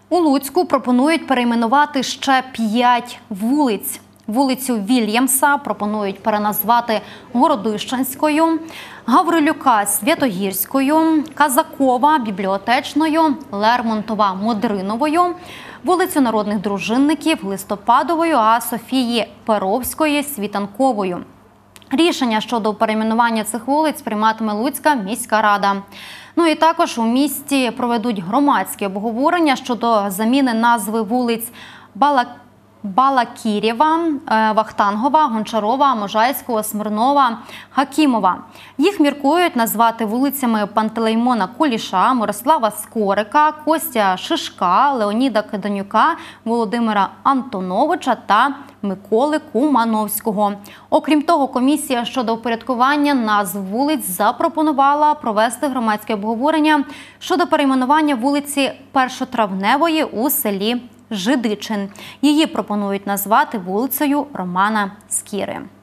У Луцьку пропонують перейменувати ще 5 вулиць. Вулицю Вільямса пропонують переназвати Городищенською, Гаврилюка – Святогірською, Казакова – Бібліотечною, Лермонтова – Модриновою, вулицю Народних Дружинників – Листопадовою, а Софії Перовської – Світанковою. Рішення щодо перейменування цих вулиць прийматиме Луцька міська рада. Ну і також у місті проведуть громадське обговорення щодо заміни назви вулиць Балакірєва, Вахтангова, Гончарова, Можайського, Смирнова, Хакімова. Їх міркують назвати вулицями Пантелеймона Куліша, Мирослава Скорика, Костя Шишка, Леоніда Кеденюка, Володимира Антоновича та Миколи Кумановського. Окрім того, комісія щодо упорядкування назв вулиць запропонувала провести громадське обговорення щодо перейменування вулиці Першотравневої у селі Жидичин. Її пропонують назвати вулицею Романа Скіри.